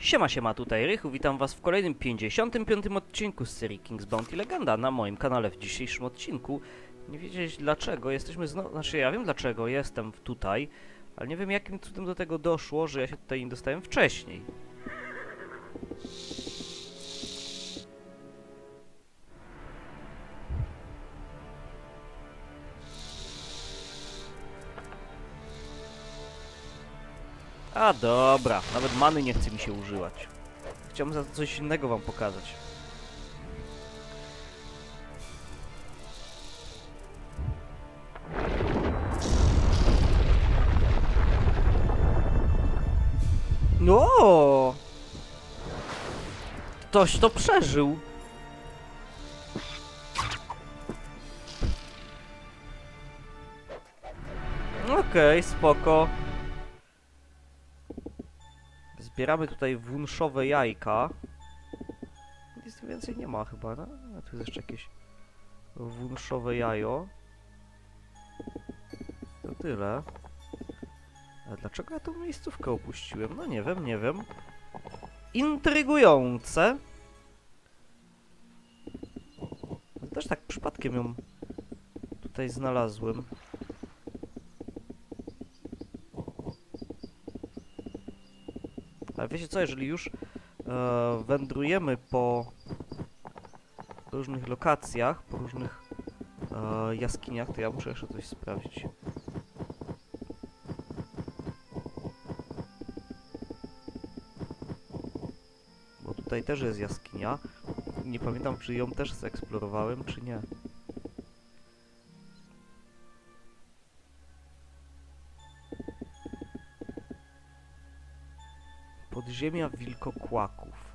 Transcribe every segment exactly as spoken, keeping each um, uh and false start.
Siema, siema, tutaj Rychu, witam was w kolejnym pięćdziesiątym piątym odcinku z serii King's Bounty Legenda na moim kanale. W dzisiejszym odcinku nie wiedzieć dlaczego jesteśmy znowu, znaczy ja wiem dlaczego jestem tutaj, ale nie wiem jakim cudem do tego doszło, że ja się tutaj nie dostałem wcześniej. A dobra, nawet many nie chce mi się używać. Chciałbym za coś innego wam pokazać. No! Ktoś to przeżył. Okej, okay, spoko. Zbieramy tutaj wunszowe jajka. Nic więcej nie ma chyba, no? A tu jest jeszcze jakieś wunszowe jajo. To tyle. Ale dlaczego ja tą miejscówkę opuściłem? No nie wiem, nie wiem. Intrygujące. Też tak przypadkiem ją tutaj znalazłem. Ale wiecie co, jeżeli już e, wędrujemy po różnych lokacjach, po różnych e, jaskiniach, to ja muszę jeszcze coś sprawdzić. Bo tutaj też jest jaskinia. Nie pamiętam, czy ją też zeksplorowałem, czy nie. Podziemia wilkokłaków.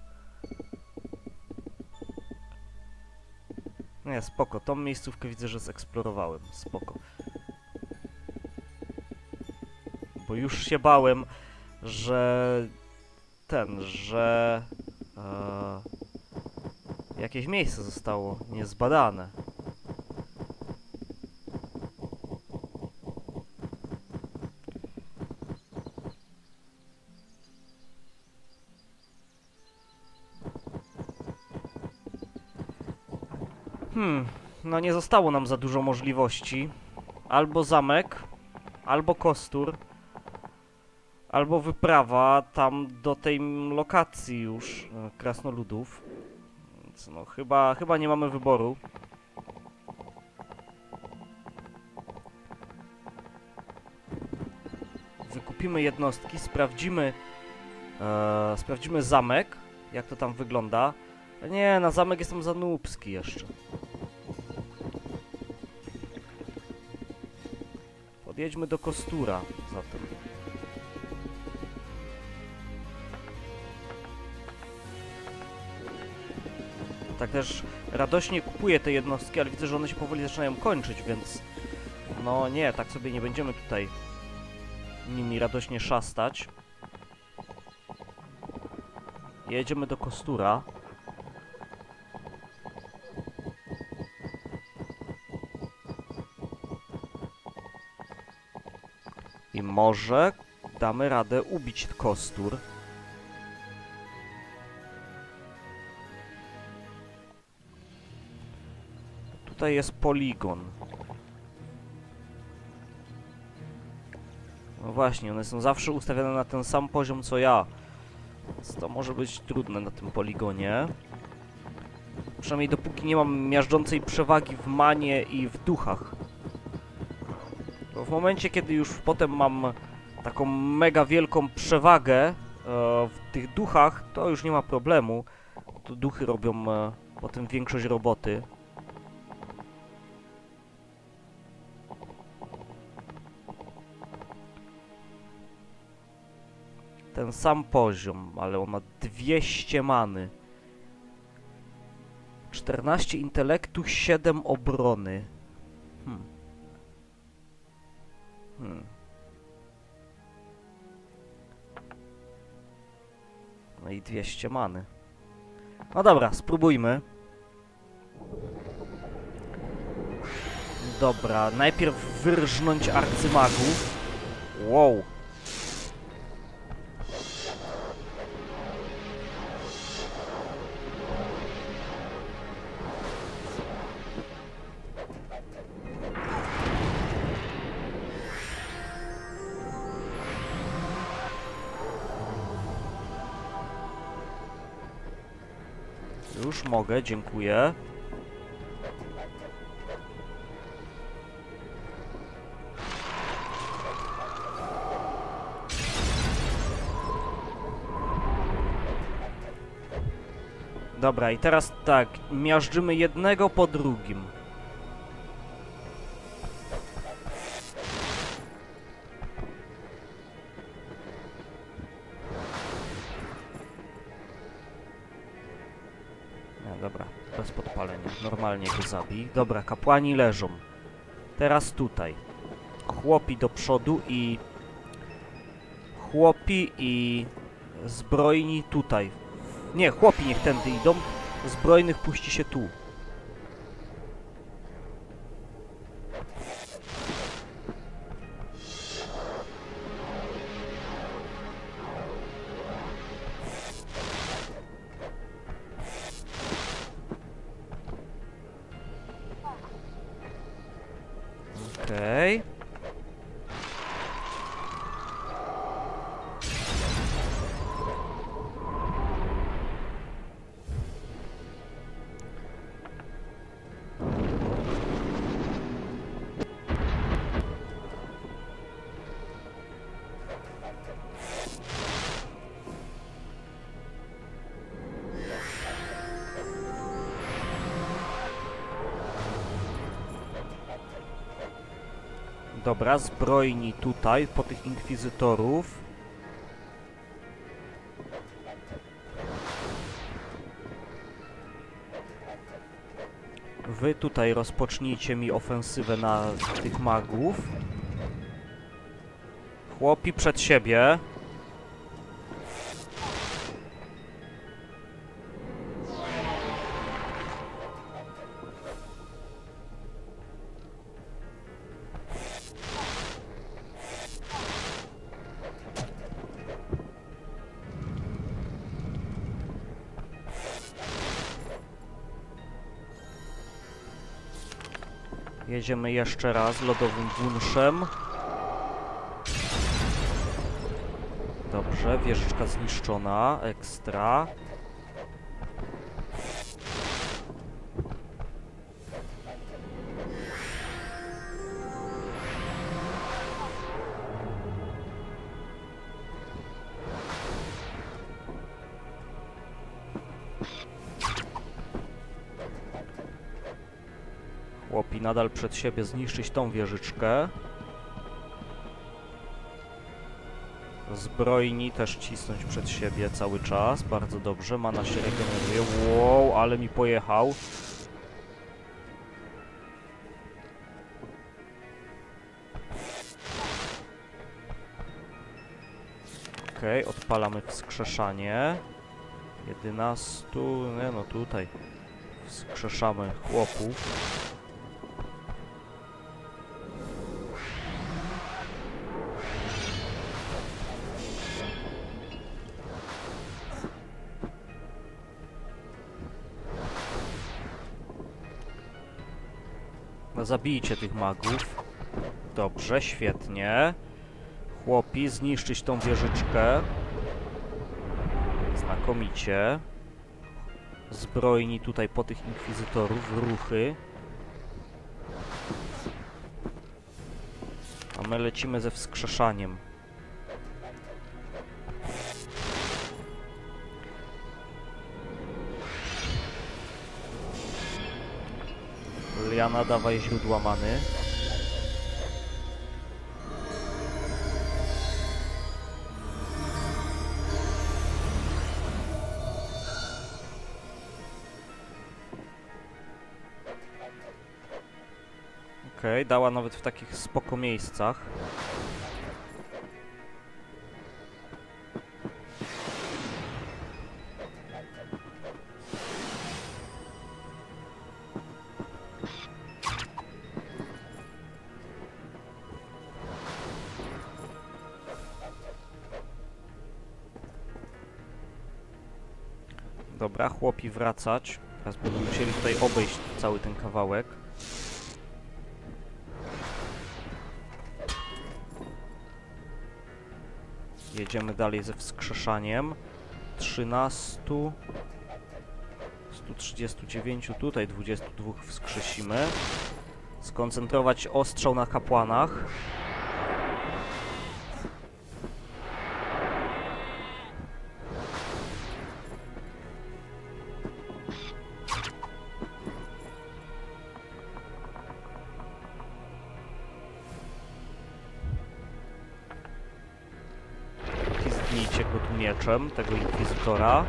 Nie, spoko. Tą miejscówkę widzę, że zeksplorowałem. Spoko. Bo już się bałem, że... ten, że... E, jakieś miejsce zostało niezbadane. Hmm, no nie zostało nam za dużo możliwości. Albo zamek, albo kostur, albo wyprawa tam do tej lokacji już e, krasnoludów. Więc no chyba, chyba nie mamy wyboru. Wykupimy jednostki, sprawdzimy, e, sprawdzimy zamek, jak to tam wygląda. Nie, na zamek jestem za nubski jeszcze. Podjedźmy do kostura zatem. Tak też radośnie kupuję te jednostki, ale widzę, że one się powoli zaczynają kończyć, więc... no nie, tak sobie nie będziemy tutaj nimi radośnie szastać. Jedziemy do kostura. I może damy radę ubić kostur. Tutaj jest poligon. No właśnie, one są zawsze ustawione na ten sam poziom co ja. Więc to może być trudne na tym poligonie. Przynajmniej dopóki nie mam miażdżącej przewagi w manie i w duchach. Bo w momencie, kiedy już potem mam taką mega wielką przewagę e, w tych duchach, to już nie ma problemu. To duchy robią e, potem większość roboty. Ten sam poziom, ale on ma dwieście many. czternaście intelektu, siedem obrony. Hmm. Hmm. No i dwieście many. No dobra, spróbujmy. Dobra, najpierw wyrżnąć arcymagów. Wow. Już mogę, dziękuję. Dobra, i teraz tak, miażdżymy jednego po drugim. Nie, dobra, bez podpalenia. Normalnie go zabij. Dobra, kapłani leżą. Teraz tutaj. Chłopi do przodu i... Chłopi i... Zbrojni tutaj. Nie, chłopi niech tędy idą. Zbrojnych puści się tu. Okej. Okay. Dobra, zbrojni tutaj, po tych inkwizytorów. Wy tutaj rozpocznijcie mi ofensywę na tych magów. Chłopi przed siebie. Jedziemy jeszcze raz lodowym bunszem. Dobrze, wieżyczka zniszczona, ekstra. Chłopi nadal przed siebie, zniszczyć tą wieżyczkę. Zbrojni też cisnąć przed siebie cały czas. Bardzo dobrze, mana się regeneruje. Wow, ale mi pojechał. Okej, okay, odpalamy wskrzeszanie. jedenastu, nie no tutaj. Wskrzeszamy chłopów. Zabijcie tych magów. Dobrze, świetnie. Chłopi, zniszczyć tą wieżyczkę. Znakomicie. Zbrojni tutaj po tych inkwizytorów, ruchy. A my lecimy ze wskrzeszaniem. Liana, dawaj źródła many. Okej, okay, dała nawet w takich spoko miejscach. Dobra, chłopi wracać. Teraz będą musieli tutaj obejść cały ten kawałek. Jedziemy dalej ze wskrzeszaniem. trzynastu, stu trzydziestu dziewięciu, tutaj dwudziestu dwóch wskrzesimy. Skoncentrować ostrzał na kapłanach. Zgnijcie go tu mieczem, tego inkwizytora.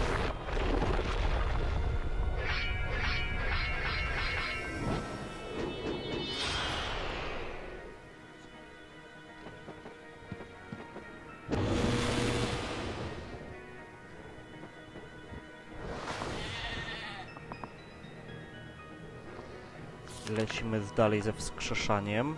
Lecimy dalej ze wskrzeszaniem.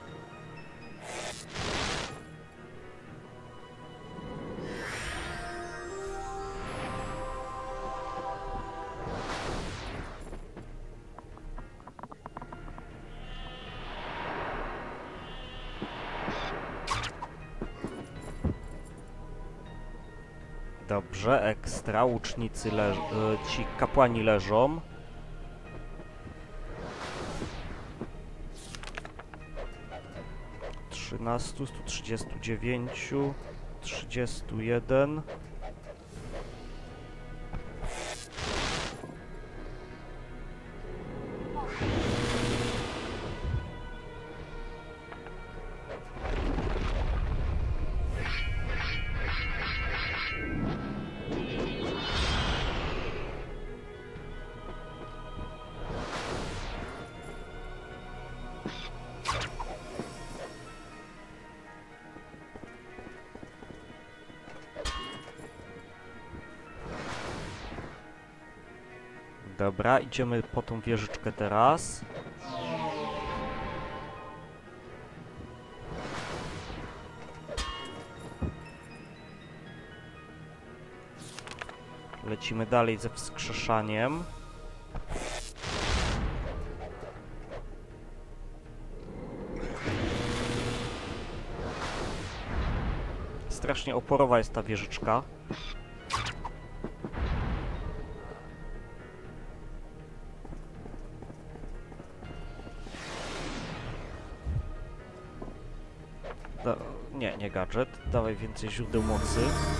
Dobrze, ekstra. Łucznicy leż... ci kapłani leżą. trzynaście, stu trzydziestu dziewięciu, trzydziestu jeden. Dobra, idziemy po tą wieżyczkę teraz. Lecimy dalej ze wskrzeszaniem. Strasznie oporowa jest ta wieżyczka. Da nie, nie gadżet. Dawaj więcej źródeł mocy.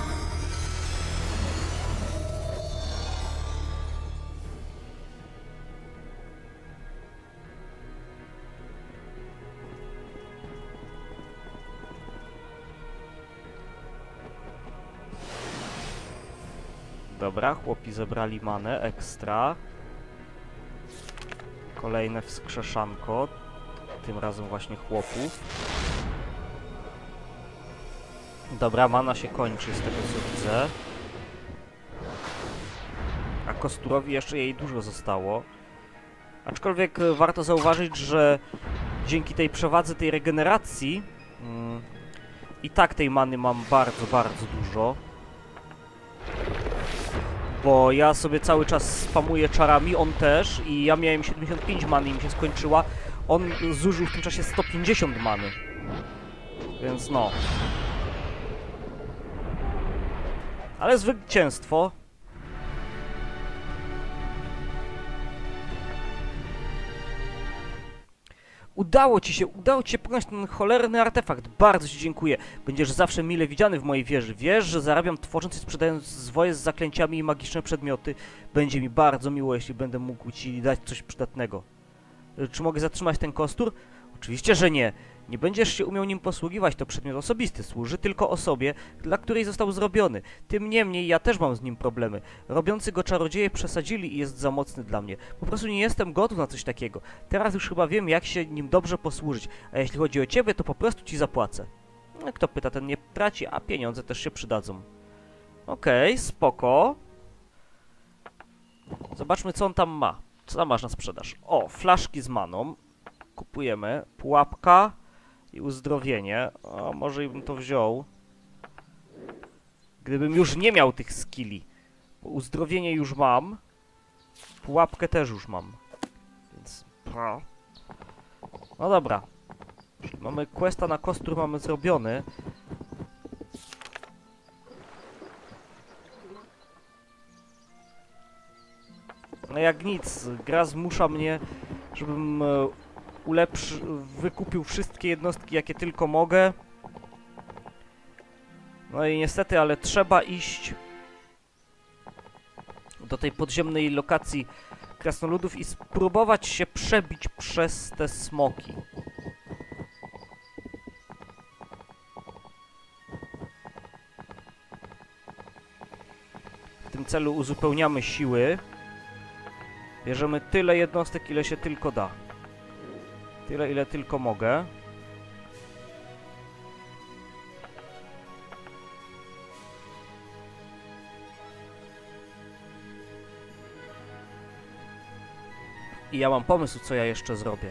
Dobra, chłopi zebrali manę, ekstra. Kolejne wskrzeszanko. Tym razem właśnie chłopów. Dobra, mana się kończy z tego co widzę. A Kosturowi jeszcze jej dużo zostało. Aczkolwiek warto zauważyć, że dzięki tej przewadze, tej regeneracji mm, i tak tej many mam bardzo, bardzo dużo. Bo ja sobie cały czas spamuję czarami, on też, i ja miałem siedemdziesiąt pięć many i mi się skończyła. On zużył w tym czasie sto pięćdziesiąt many. Więc no. Ale zwycięstwo. Udało ci się, udało ci się pokonać ten cholerny artefakt. Bardzo ci dziękuję. Będziesz zawsze mile widziany w mojej wieży. Wiesz, że zarabiam tworząc i sprzedając zwoje z zaklęciami i magiczne przedmioty. Będzie mi bardzo miło, jeśli będę mógł ci dać coś przydatnego. Czy mogę zatrzymać ten kostur? Oczywiście, że nie. Nie będziesz się umiał nim posługiwać, to przedmiot osobisty. Służy tylko osobie, dla której został zrobiony. Tym niemniej ja też mam z nim problemy. Robiący go czarodzieje przesadzili i jest za mocny dla mnie. Po prostu nie jestem gotów na coś takiego. Teraz już chyba wiem, jak się nim dobrze posłużyć. A jeśli chodzi o ciebie, to po prostu ci zapłacę. No, kto pyta, ten nie traci, a pieniądze też się przydadzą. Okej, okay, spoko. Zobaczmy, co on tam ma. Co tam masz na sprzedaż? O, flaszki z maną. Kupujemy. Pułapka i uzdrowienie. O, może i bym to wziął. Gdybym już nie miał tych skilli. Bo uzdrowienie już mam. Pułapkę też już mam. Więc... No dobra. Mamy questa na kostur, mamy zrobiony. No jak nic, gra zmusza mnie, żebym e, ulepszy... wykupił wszystkie jednostki, jakie tylko mogę. No i niestety, ale trzeba iść do tej podziemnej lokacji krasnoludów i spróbować się przebić przez te smoki. W tym celu uzupełniamy siły. Bierzemy tyle jednostek, ile się tylko da. Tyle, ile tylko mogę. I ja mam pomysł, co ja jeszcze zrobię.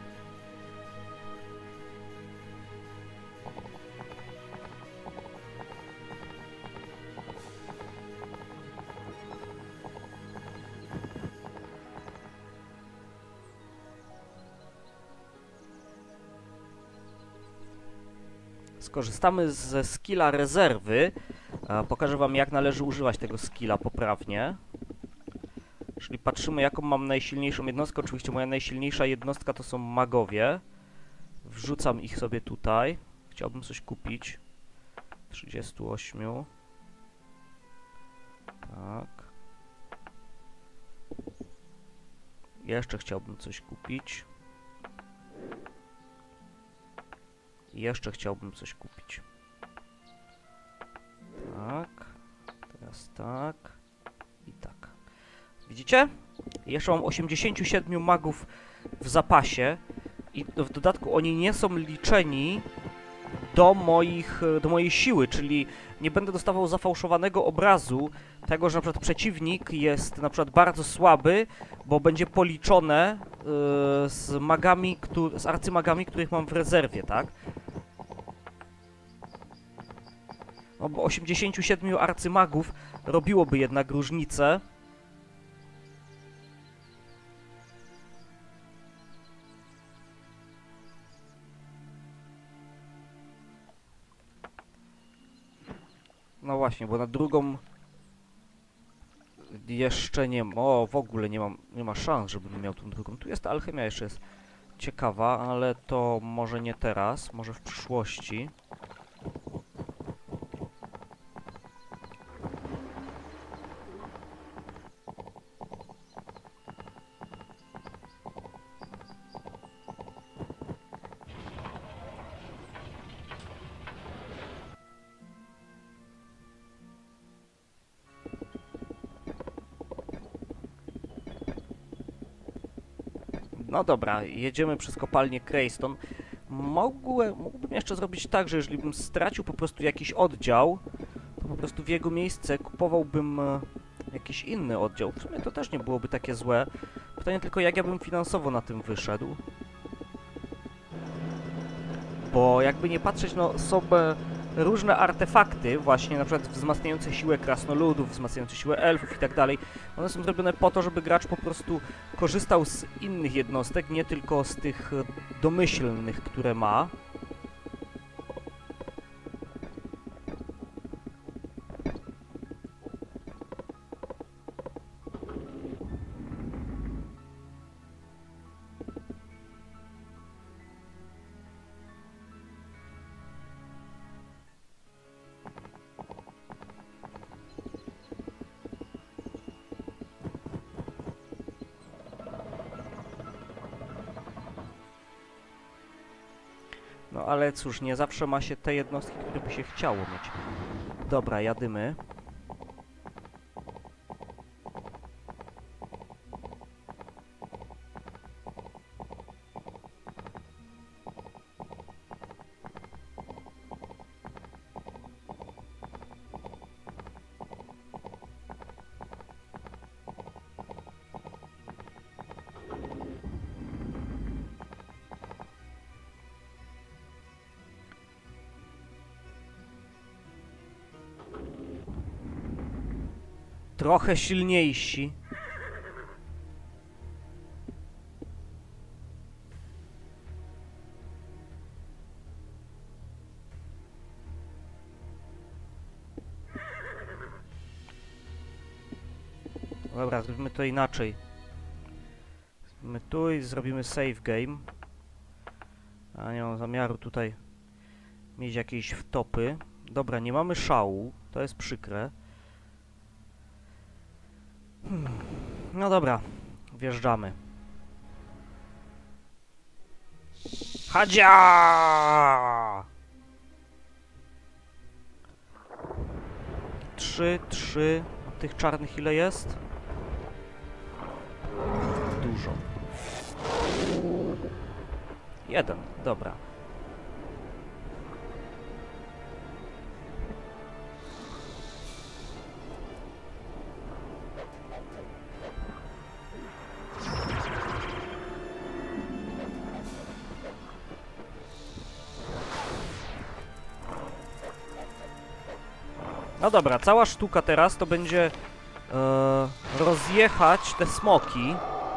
Skorzystamy ze skilla rezerwy. Pokażę wam, jak należy używać tego skilla poprawnie. Czyli patrzymy, jaką mam najsilniejszą jednostkę. Oczywiście moja najsilniejsza jednostka to są magowie. Wrzucam ich sobie tutaj. Chciałbym coś kupić. trzydzieści osiem. Tak. Jeszcze chciałbym coś kupić. Jeszcze chciałbym coś kupić. Tak. Teraz tak. I tak. Widzicie? Jeszcze mam osiemdziesięciu siedmiu magów w zapasie. I w dodatku oni nie są liczeni do moich, do mojej siły, czyli nie będę dostawał zafałszowanego obrazu tego, że na przykład przeciwnik jest na przykład bardzo słaby, bo będzie policzone yy, z magami, którzy, z arcymagami, których mam w rezerwie, tak? No bo osiemdziesięciu siedmiu arcymagów robiłoby jednak różnicę. No właśnie, bo na drugą jeszcze nie ma. O, w ogóle nie mam, nie ma szans, żebym miał tą drugą. Tu jest ta alchemia, jeszcze jest ciekawa, ale to może nie teraz, może w przyszłości. No dobra, jedziemy przez kopalnię Greystone. Mogłem, mógłbym jeszcze zrobić tak, że jeżeli bym stracił po prostu jakiś oddział, to po prostu w jego miejsce kupowałbym e, jakiś inny oddział. W sumie to też nie byłoby takie złe. Pytanie tylko, jak ja bym finansowo na tym wyszedł. Bo jakby nie patrzeć, no są e, różne artefakty, właśnie na przykład wzmacniające siłę krasnoludów, wzmacniające siłę elfów i tak dalej. One są zrobione po to, żeby gracz po prostu korzystał z innych jednostek, nie tylko z tych domyślnych, które ma. No ale cóż, nie zawsze ma się te jednostki, które by się chciało mieć. Dobra, jadymy. Trochę silniejsi. Dobra, zrobimy to inaczej. My tu i zrobimy save game. A nie mam zamiaru tutaj mieć jakieś wtopy. Dobra, nie mamy szału. To jest przykre. Hmm. No dobra, wjeżdżamy. Hadzia! Trzy, trzy. A tych czarnych ile jest? Dużo. Jeden, dobra. No dobra, cała sztuka teraz to będzie e, rozjechać te smoki.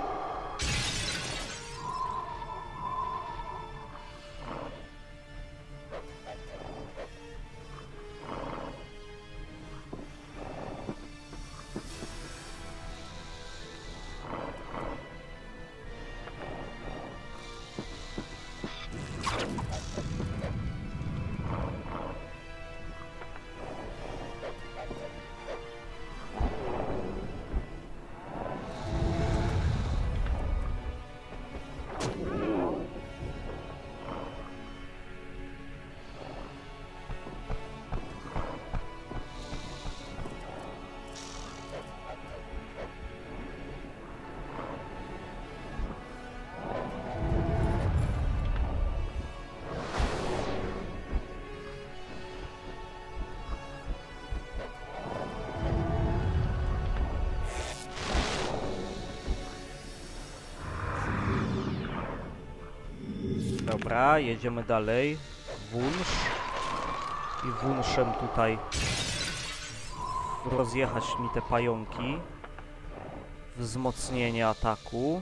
Dobra, jedziemy dalej. Wunsz. I wunszem tutaj rozjechać mi te pająki. Wzmocnienie ataku.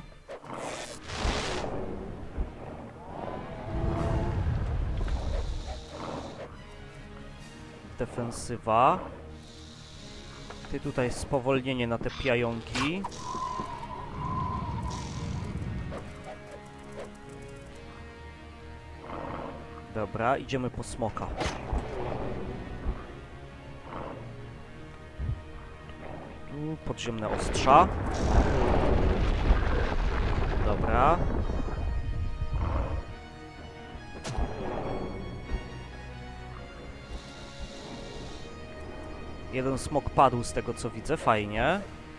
Defensywa. Ty tutaj spowolnienie na te pająki. Dobra, idziemy po smoka. Tu podziemne ostrza. Dobra. Jeden smok padł z tego co widzę, fajnie.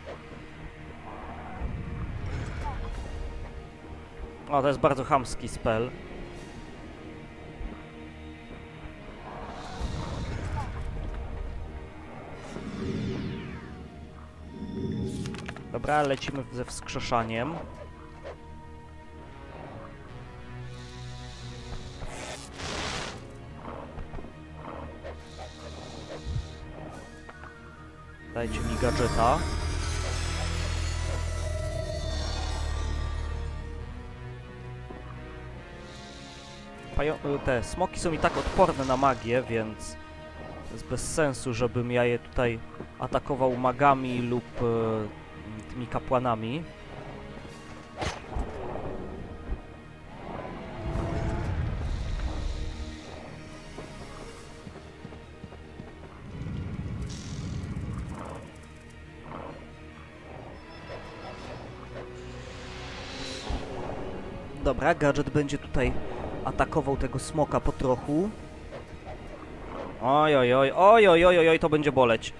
O, to jest bardzo chamski spell. Dobra, lecimy ze wskrzeszaniem. Dajcie mi gadżeta. Pajo te smoki są i tak odporne na magię, więc jest bez sensu, żebym ja je tutaj atakował magami lub e, tymi kapłanami. Dobra, gadżet będzie tutaj atakował tego smoka po trochu. Oj, oj, oj, oj, oj, oj, oj, to będzie boleć.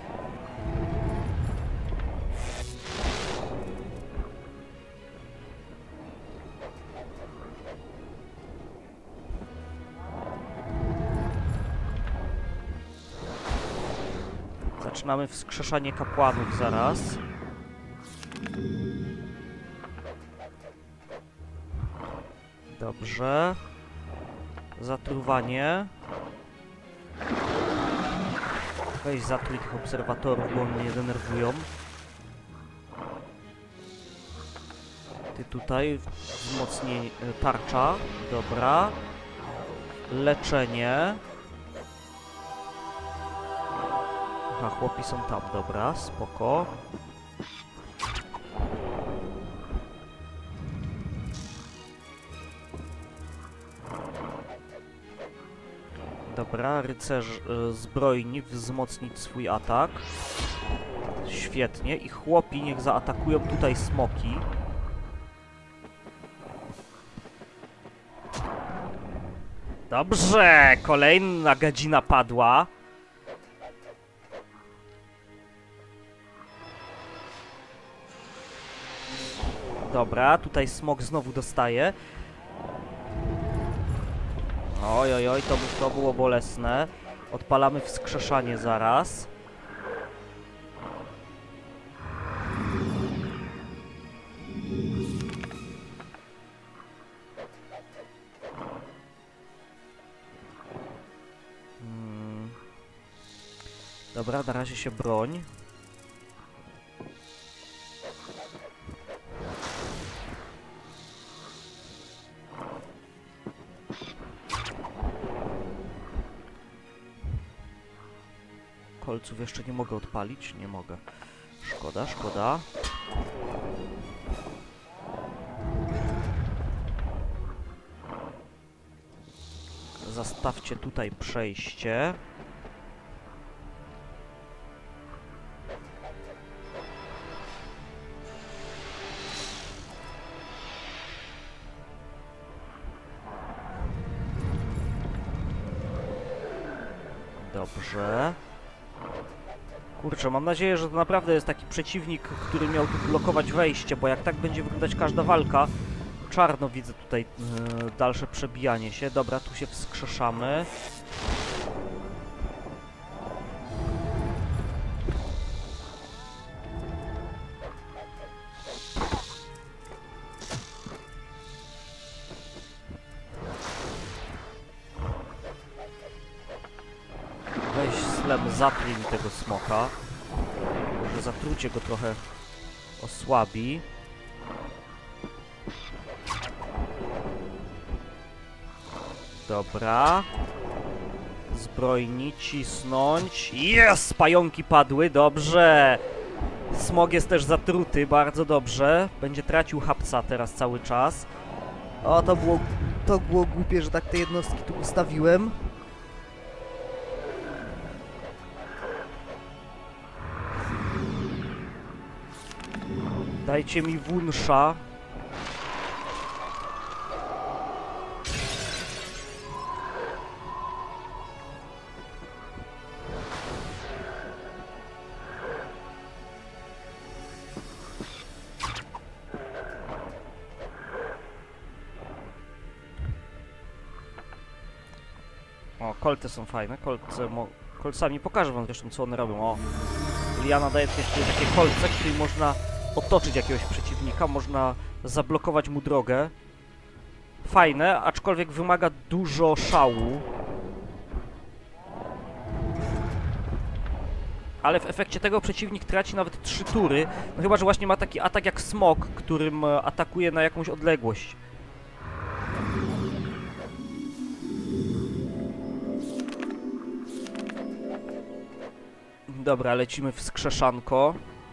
Zaczynamy wskrzeszanie kapłanów zaraz. Dobrze. Zatruwanie. Weź zatruj tych obserwatorów, bo one mnie denerwują. Ty tutaj wzmocnienie, tarcza. Dobra. Leczenie. Aha, chłopi są tam, dobra, spoko. Dobra, rycerz y, zbrojni, wzmocnić swój atak. Świetnie. I chłopi niech zaatakują tutaj smoki. Dobrze! Kolejna gadzina padła. Dobra, tutaj smok znowu dostaje. Oj, oj, oj, to, to było bolesne. Odpalamy wskrzeszanie zaraz. Hmm. Dobra, na razie się broń. Kolców jeszcze nie mogę odpalić? Nie mogę. Szkoda, szkoda. Zastawcie tutaj przejście. Dobrze. Kurczę, mam nadzieję, że to naprawdę jest taki przeciwnik, który miał tu blokować wejście, bo jak tak będzie wyglądać każda walka... Czarno widzę tutaj yy, dalsze przebijanie się. Dobra, tu się wskrzeszamy. Weź Slem, zatruj mi tego smoka. Może zatrucie go trochę osłabi. Dobra. Zbrojni, cisnąć. Jest! Pająki padły, dobrze. Smog jest też zatruty, bardzo dobrze. Będzie tracił hapsa teraz cały czas. O, to było, to było głupie, że tak te jednostki tu ustawiłem. Dajcie mi wunsza. O, kolce są fajne, kolce, mo kolcami pokażę wam zresztą, co one robią. O, Liana daje też takie kolce, którymi można otoczyć jakiegoś przeciwnika, można zablokować mu drogę. Fajne, aczkolwiek wymaga dużo szału. Ale w efekcie tego przeciwnik traci nawet trzy tury, no chyba że właśnie ma taki atak jak smok, którym atakuje na jakąś odległość. Dobra, lecimy w skrzeszanko.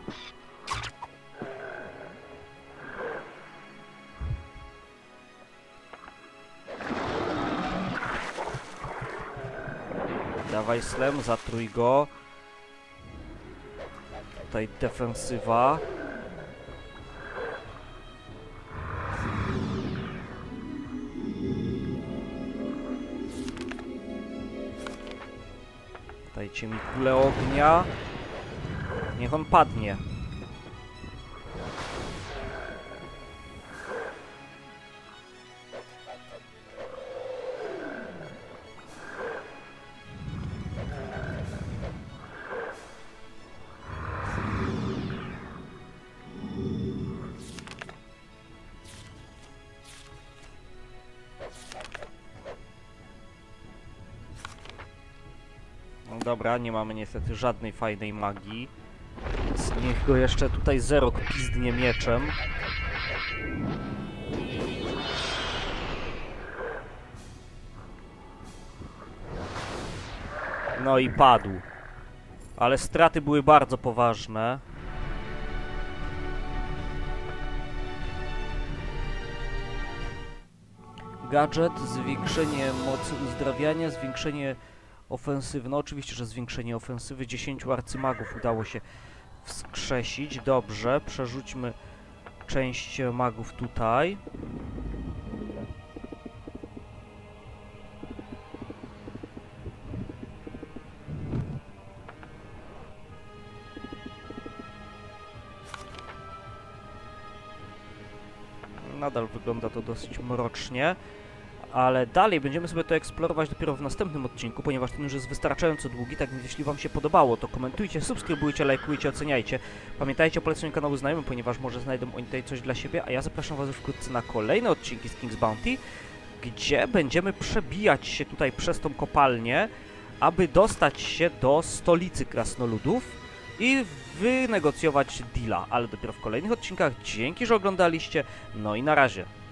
Dawaj Slem, zatrój go. Tutaj defensywa. Dajcie mi kulę ognia. Niech on padnie. Dobra, nie mamy niestety żadnej fajnej magii. Więc niech go jeszcze tutaj Zerok pizdnie mieczem. No i padł. Ale straty były bardzo poważne. Gadżet, zwiększenie mocy uzdrawiania, zwiększenie ofensywy. No oczywiście, że zwiększenie ofensywy. dziesięciu arcymagów udało się wskrzesić. Dobrze, przerzućmy część magów tutaj. Nadal wygląda to dosyć mrocznie, ale dalej będziemy sobie to eksplorować dopiero w następnym odcinku, ponieważ ten już jest wystarczająco długi, tak więc jeśli wam się podobało, to komentujcie, subskrybujcie, lajkujcie, oceniajcie. Pamiętajcie o poleceniu kanału znajomym, ponieważ może znajdą oni tutaj coś dla siebie, a ja zapraszam was już wkrótce na kolejne odcinki z King's Bounty, gdzie będziemy przebijać się tutaj przez tą kopalnię, aby dostać się do stolicy krasnoludów i wynegocjować deala, ale dopiero w kolejnych odcinkach. Dzięki, że oglądaliście, no i na razie.